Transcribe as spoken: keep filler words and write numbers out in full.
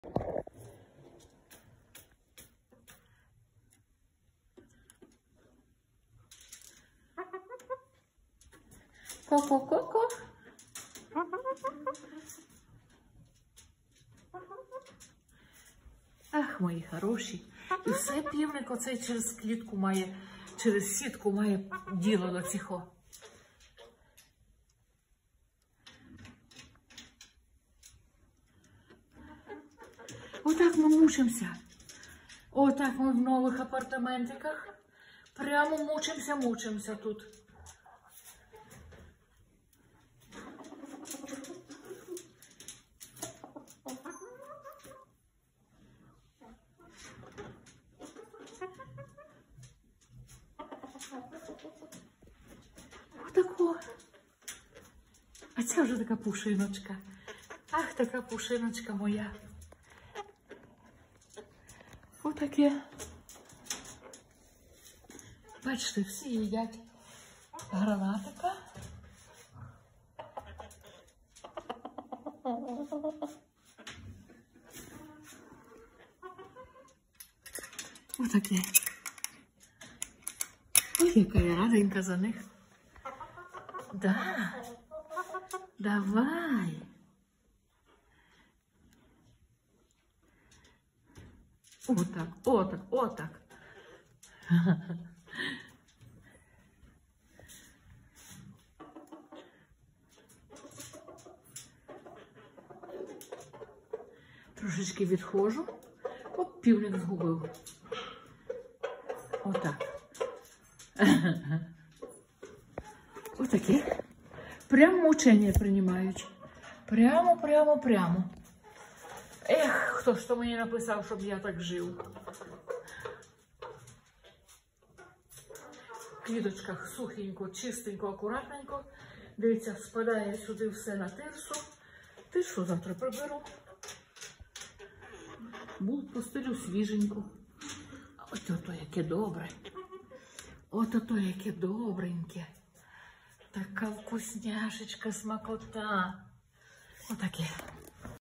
Ко-ко-ко-ко. Ах, мої хороші. І все півник оцей через клітку має, через сітку має діло до цього. Отак ми мучимося. Отак ми в нових апартаментиках. Прямо мучимося, мучимося тут. Отако. А це вже така пушиночка. Ах, така пушиночка моя. Отаке. Бачите, всі їдять гранатика. Отаке. Ой, яка я раденька за них. Да. Давай. Отак, отак, отак. Трошечки відходжу. Оп, півник згубив. Отак. Отакі. Прямо мучення приймають. Прямо, прямо, прямо. Ех, хто ж то мені написав, щоб я так жив. В кліточках сухенько, чистенько, акуратненько. Дивіться, спадає сюди все на тирсу. Тирсу завтра приберу. Постелю свіженько. Ось ото яке добре. Ось ото яке добреньке. Така вкусняшечка, смакота. Отаке.